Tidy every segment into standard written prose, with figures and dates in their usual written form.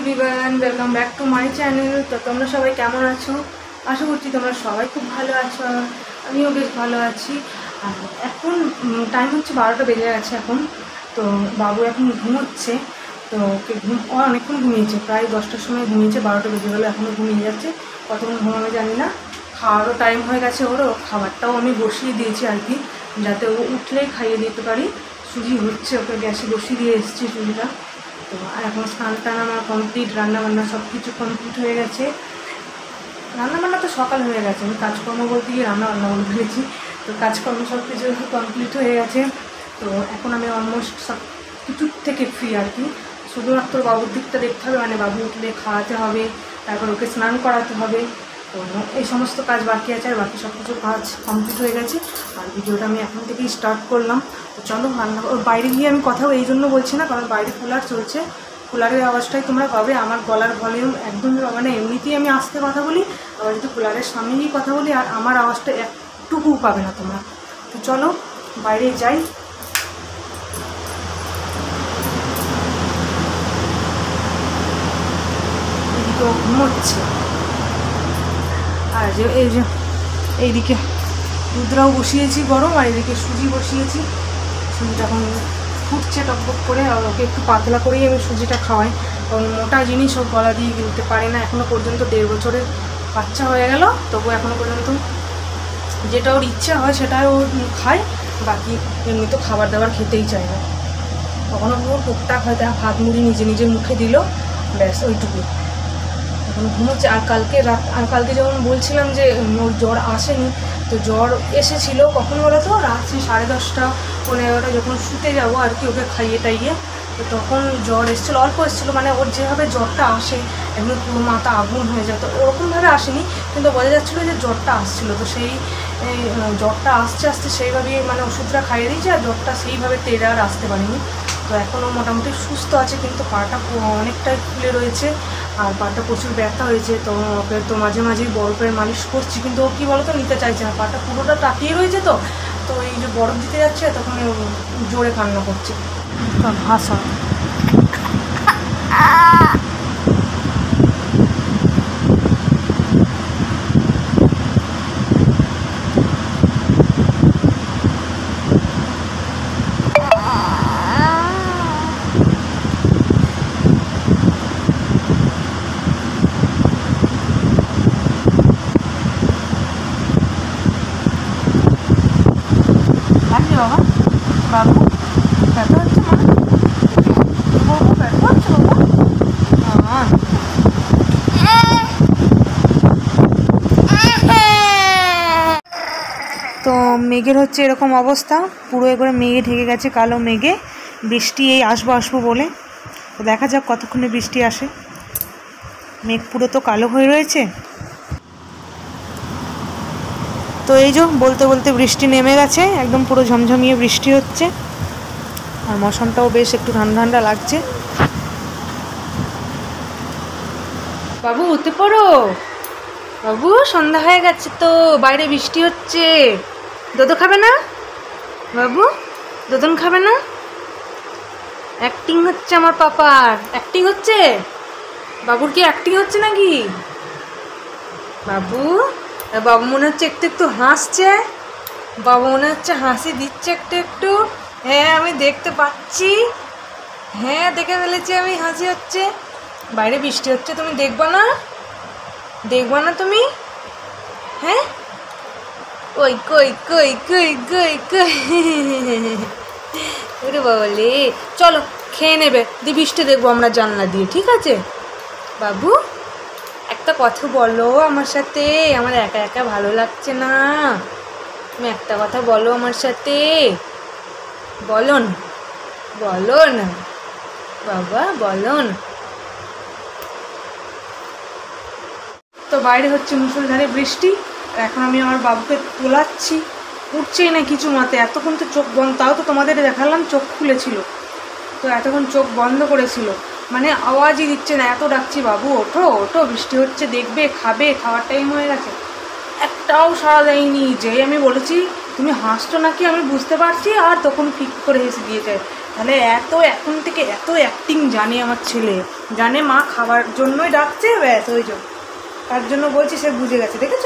Everyone welcome back to my channel. तो তোমরা সবাই কেমন আছো? আশা করছি তোমরা সবাই খুব ভালো আছো। আমিও বেশ ভালো আছি। আর এখন টাইম হচ্ছে 12টা বেজে গেছে এখন। তো বাবু এখন ঘুমোচ্ছে। তো অনেকক্ষণ ঘুমিয়েছে, প্রায় 10টার সময় ঘুমিয়েছে, 12টা বেজে গেলো, এখনও ঘুমিয়ে যাচ্ছে। কতক্ষণ ঘুমাবে জানি না। খাওয়ারও টাইম হয়ে গেছে ওরও, খাবারটাও আমি বসিয়ে দিয়েছি আর কি, যাতে ও উঠলেই খাইয়ে দিতে পারি। সুজি হচ্ছে, ওকে গ্যাসে বসিয়ে দিয়ে এসেছি সুজিটা। তো আর এখন স্নান টান আমার কমপ্লিট, রান্নাবান্না সব কিছু কমপ্লিট হয়ে গেছে। রান্নাবান্না তো সকাল হয়ে গেছে, আমি কাজকর্ম বলতে গিয়ে রান্নাবান্না বলে ফেলেছি। তো কাজকর্ম সব কিছু কমপ্লিট হয়ে গেছে। তো এখন আমি অলমোস্ট সব কিছুর থেকে ফ্রি আর কি। শুধুমাত্র বাবুর দিকটা দেখতে হবে, মানে বাবু উঠলে খাওয়াতে হবে, তারপর ওকে স্নান করাতে হবে। তো এই সমস্ত কাজ বাকি আছে, আর বাকি সব কিছু কাজ কমপ্লিট হয়ে গেছে। আর ভিডিওটা আমি এখন থেকেই স্টার্ট করলাম। তো চলো রান্না, ওর বাইরে গিয়ে আমি কথাও এই জন্য বলছি না, কারণ বাইরে কুলার চলছে, কুলারের আওয়াজটাই তোমরা পাবে। আমার গলার ভলিউম একদম, মানে এমনিতেই আমি আস্তে কথা বলি, আবার যদি কুলারের সামনেই কথা বলি আর আমার আওয়াজটা একটুকু পাবে না তোমরা। তো চলো বাইরে যাই। এদিকে ঘুমোচ্ছে, আর যে এইদিকে দুধটাও বসিয়েছি গরম, আর এদিকে সুজি বসিয়েছি। সুজিটা এখন ফুটছে টকবক করে, আর ওকে একটু পাতলা করেই আমি সুজিটা খাওয়াই, কারণ মোটা জিনিস ও গলা দিয়ে গিলতে পারে না। এখনও পর্যন্ত 1.5 বছরের বাচ্চা হয়ে গেল, তবু এখনও পর্যন্ত যেটা ওর ইচ্ছা হয় সেটাই ও খায়, বাকি এমনি তো খাবার দাবার খেতেই চায় না। কখনো কখনো টুকটাক হয়তো হাত মুড়ি নিজে নিজের মুখে দিল, ব্যাস ওইটুকু। এখন ঘুমোচ্ছে। আর কালকে যেমন বলছিলাম যে ওর জ্বর আসেনি, তো জ্বর এসেছিল কখন বলো তো, রাত্রি 10:30 পৌনে 11টা যখন শুতে যাবো আর কি, ওকে খাইয়ে টাইয়ে, তো তখন জ্বর এসেছিলো, অল্প এসেছিলো। মানে ওর যেভাবে জ্বরটা আসে একদম পুরো মাথা আগুন হয়ে যায়, তো ওরকমভাবে আসেনি, কিন্তু বোঝা যাচ্ছিলো যে জ্বরটা আসছিলো। তো সেই জ্বরটা আসতে আসতে সেইভাবেই মানে ওষুধটা খাইয়ে দিয়েছে, আর জ্বরটা সেইভাবে তেড়ে আর আসতে পারেনি। তো এখনও মোটামুটি সুস্থ আছে, কিন্তু পাটা অনেকটাই ফুলে রয়েছে, আর পাটা প্রচুর ব্যথা হয়েছে। তো ওকে তো মাঝে মাঝেই বরফের মালিশ করছি, কিন্তু ও কী বলো তো, নিতে চাইছে না, পাটা পুরোটা তাকিয়ে রয়েছে। তো এই যে বরফ দিতে যাচ্ছে তখন জোরে কান্না করছে, ভাষা। বাবা বাবু ব্যথা হচ্ছে, মানে বাবু ব্যথা হচ্ছে বাবা। তো মেঘের হচ্ছে এরকম অবস্থা, পুরো একবারে মেঘে ঢেকে গেছে, কালো মেঘে। বৃষ্টি এই আসবো বলে, তো দেখা যাক কতক্ষণে বৃষ্টি আসে। মেঘ পুরো তো কালো হয়ে রয়েছে। তো এই যে বলতে বলতে বৃষ্টি নেমে গেছে, একদম পুরো ঝমঝমিয়ে বৃষ্টি হচ্ছে, আর মৌসুমটাও বেশ একটু ঠান্ডা ঠান্ডা লাগছে। বাবু উঠে পড়ো, বাবু সন্ধ্যা হয়ে গেছে তো, বাইরে বৃষ্টি হচ্ছে। দুধ খাবে না বাবু? দুধন খাবে না? অ্যাক্টিং হচ্ছে আমার পাপার, অ্যাক্টিং হচ্ছে। বাবুর কি অ্যাক্টিং হচ্ছে নাকি? বাবু বাবু মনে হচ্ছে একটু একটু হাসছে, বাবু মনে হচ্ছে হাসি দিচ্ছে একটু একটু। হ্যাঁ আমি দেখতে পাচ্ছি, হ্যাঁ দেখে ফেলেছি আমি, হাসি হচ্ছে। বাইরে বৃষ্টি হচ্ছে, তুমি দেখবা না? দেখবা না তুমি? হ্যাঁ কই কই কই কই কই কই ওরে বলে, চলো খেয়ে নেবে, দিয়ে বৃষ্টি দেখবো আমরা জানলা দিয়ে, ঠিক আছে? বাবু একটা কথা বলো আমার সাথে, আমার একা একা ভালো লাগছে না, তুমি একটা কথা বলো আমার সাথে, বলো না, বলো না বাবা, বলো না। তো বাইরে হচ্ছে মুষলধারে বৃষ্টি, এখন আমি আমার বাবুকে তোলাচ্ছি, উঠছেই না কিছু মতে। এতক্ষণ তো চোখ বন্ধ, তাও তো তোমাদের দেখালাম চোখ খুলেছিল, তো এতক্ষণ চোখ বন্ধ করেছিল, মানে আওয়াজই দিচ্ছে না, এত ডাকছি বাবু ওঠো ওঠো, বৃষ্টি হচ্ছে দেখবে, খাবে, খাওয়ার টাইম হয়ে গেছে, একটাও সাড়া দেয়নি। যেই আমি বলেছি তুমি হাসছো নাকি আমি বুঝতে পারছি, আর তখন ফিক করে হেসে দিয়েছে। তাহলে এখন থেকে এত অ্যাক্টিং জানে আমার ছেলে, জানে মা খাবার জন্যই ডাকছে, ব্যাস ওই জন্য, তার জন্য বলছি, সে বুঝে গেছে, দেখেছো?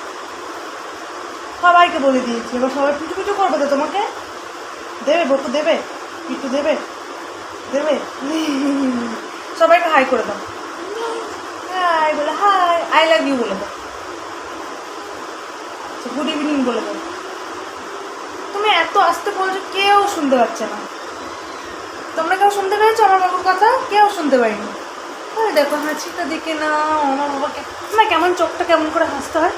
সবাইকে বলে দিয়েছি, এবার সবাই পিছু পিছু করবে তো তোমাকে। দেবে বকু, দেবে পিটু, দেবে দেবে। সবাইকে হাই করে দাও, হাই বলে, হাই, আই লাভ ইউ বলে দাও, গুড ইভিনিং বলে দাও। তুমি এত আস্তে বলছো, কেউ শুনতে পাচ্ছে না। তোমরা কেউ শুনতে পেয়েছো আমার বাবুর কথা? কেউ শুনতে পাইনি। আরে দেখো হাসিটা দেখে না আমার বাবাকে, না কেমন চোখটা কেমন করে হাসতে হয়,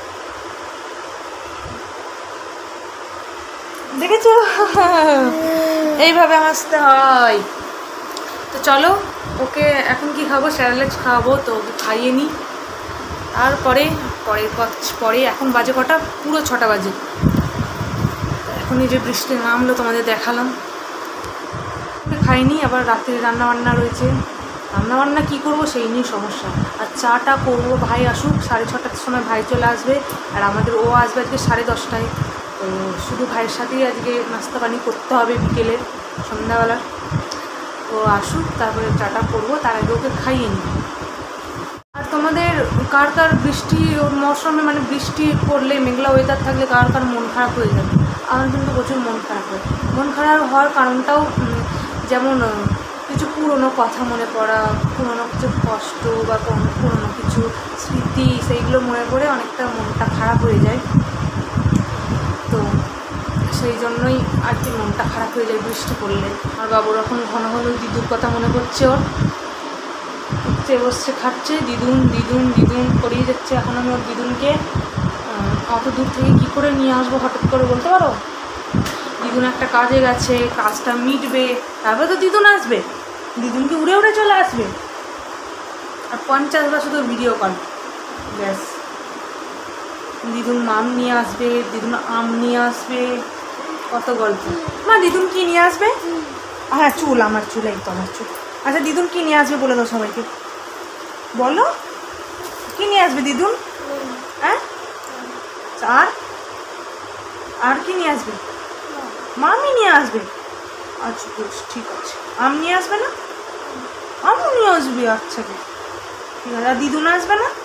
দেখেছো? এইভাবে হাসতে হয়। তো চলো, ওকে এখন কি খাবো, স্যালাড খাওয়াবো, তো ওকে খাইয়ে নিই। তারপরে পরে এখন বাজে কটা, পুরো 6টা বাজে। এখন এই যে বৃষ্টি নামলো তোমাদের দেখালাম। ওকে খাইনি, আবার রাত্রে রান্নাবান্না রয়েছে। রান্নাবান্না কী করবো সেই নিয়ে সমস্যা। আর চাটা করবো, ভাই আসুক, 6:30টার সময় ভাই চলে আসবে, আর আমাদের ও আসবে আজকে 10:30টায়। তো শুধু ভাইয়ের সাথেই আজকে নাস্তা পানি করতে হবে বিকেলে, সন্ধ্যাবেলার। তো আসুক, তারপরে চাটা করবো, তার আগে ওকে খাইয়ে নিই। আর তোমাদের কার কার বৃষ্টি মৌসুমে, মানে বৃষ্টি পড়লে, মেঘলা ওয়েদার থাকলে কার কার মন খারাপ হয়ে যাবে? আমার কিন্তু প্রচুর মন খারাপ হয়। মন খারাপ হওয়ার কারণটাও যেমন কিছু পুরনো কথা মনে পড়া, পুরনো কিছু কষ্ট বা পুরনো কিছু স্মৃতি, সেইগুলো মনে পড়ে অনেকটা মনটা খারাপ হয়ে যায়। তো সেই জন্যই আর কি মনটা খারাপ হয়ে যায় বৃষ্টি পড়লে। আর বাবুর এখন ঘন ঘন দিদুর কথা মনে পড়ছে, ওর উঠছে বসছে খাচ্ছে, দিদুন দিদুন দিদুন করেই যাচ্ছে। এখন আমি ওর দিদুনকে অত দূর থেকে কী করে নিয়ে আসবো হঠাৎ করে বলতে পারো? দিদুন একটা কাজে গেছে, কাজটা মিটবে, তারপরে তো দিদুন আসবে। দিদুনকে উড়ে উড়ে চলে আসবে, আর 50 বার শুধু ভিডিও কল, ব্যাস। দিদুন মাম নিয়ে আসবে, দিদুন আম নিয়ে আসবে, কত গল্প। মা দিদুন কি নিয়ে আসবে? হ্যাঁ চুল, আমার চুল, এই তো আমার চুল। আচ্ছা দিদুন কি নিয়ে আসবে বলে দাও সবাইকে, বলো কি নিয়ে আসবে দিদুন? হ্যাঁ, আর আর কি নিয়ে আসবে? মামি নিয়ে আসবে। আচ্ছা বেশ, ঠিক আছে। আম নিয়ে আসবে না? আমও নিয়ে আসবে, আচ্ছা বেশ ঠিক আছে। আর দিদুন আসবে না?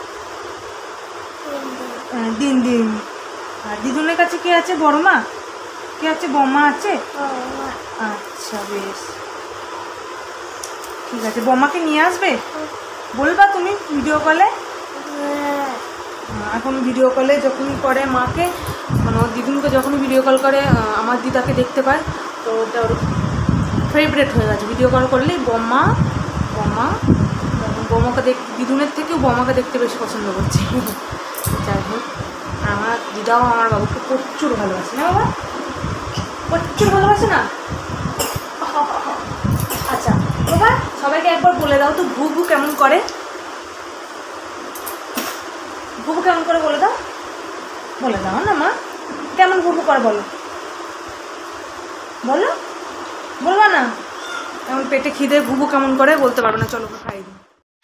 হ্যাঁ দিন দিন। আর দিদুনের কাছে কে আছে? বড় মা কে আছে? বৌমা আছে? আচ্ছা বেশ ঠিক আছে। বৌমাকে নিয়ে আসবে বলবা তুমি ভিডিও কলে? এখন ভিডিও কলে যখনই করে মাকে, মানে ওর দিদুনকে যখনই ভিডিও কল করে আমার দিদাকে দেখতে পায়, তো ওটা ওর ফেভারেট হয়ে গেছে। ভিডিও কল করলেই বৌমা বৌমা, বৌমাকে দিদুনের থেকেও বৌমাকে দেখতে বেশি পছন্দ করছে। যাই হোক, আমার দিদাও আমার বাবুকে প্রচুর ভালোবাসে না বাবা, প্রচুর ভালোবাসে না? আচ্ছা বাবা, সবাইকে একবার বলে দাও তো ভুবু কেমন করে, ভুবু কেমন করে বলে দাও, বলে দাও না মা, কেমন ভুবু করে বলো, বলো, বলবা না? এমন পেটে খিদে, ভুবু কেমন করে বলতে পারবে না, চলো খাই দিই।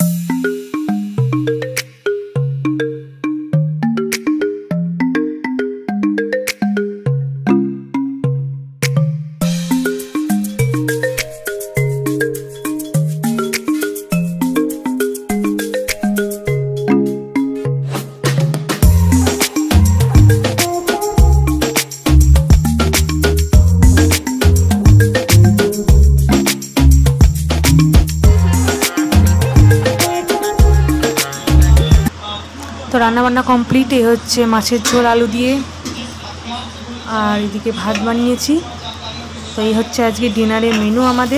তো রান্নাবান্না কমপ্লিট। এ হচ্ছে মাছের ঝোল আলু দিয়ে, আর এদিকে ভাত বানিয়েছি। তো এই হচ্ছে আজকে ডিনারের মেনু আমাদের।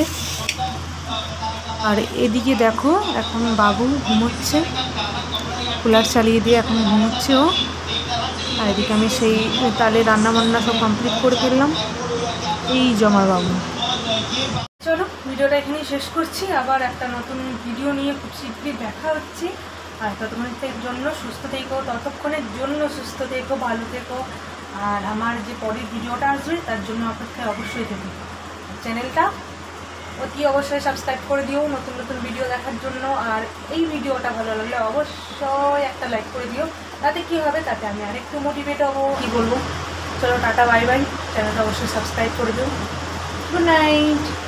আর এদিকে দেখো এখন বাবু ঘুমোচ্ছে, কুলার চালিয়ে দিয়ে এখন ঘুমোচ্ছে ও। আর এদিকে আমি সেই তালে রান্নাবান্না সব কমপ্লিট করে ফেললাম। এই জমার বাবু। চলো ভিডিওটা এখানেই শেষ করছি, আবার একটা নতুন ভিডিও নিয়ে খুব শীঘ্রই দেখা হচ্ছে। আর ততক্ষণের জন্য সুস্থ থেকো, ততক্ষণের জন্য সুস্থ থেকো, ভালো থেকো। আর আমার যে পরের ভিডিওটা আসবে তার জন্য অপেক্ষায় অবশ্যই থেকো। চ্যানেলটা অতি অবশ্যই সাবস্ক্রাইব করে দিও নতুন নতুন ভিডিও দেখার জন্য। আর এই ভিডিওটা ভালো লাগলে অবশ্যই একটা লাইক করে দিও। তাতে কি হবে, তাতে আমি আরেকটু মোটিভেট হবো। কি বলবো, চলো টাটা বাই বাই, চ্যানেলটা অবশ্যই সাবস্ক্রাইব করে দিও। Good night.